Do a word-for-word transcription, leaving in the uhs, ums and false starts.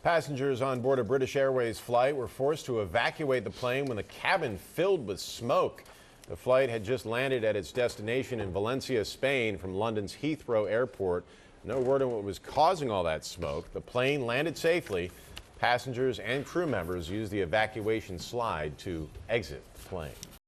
Passengers on board a British Airways flight were forced to evacuate the plane when the cabin filled with smoke. The flight had just landed at its destination in Valencia, Spain from London's Heathrow Airport. No word on what was causing all that smoke. The plane landed safely. Passengers and crew members used the evacuation slide to exit the plane.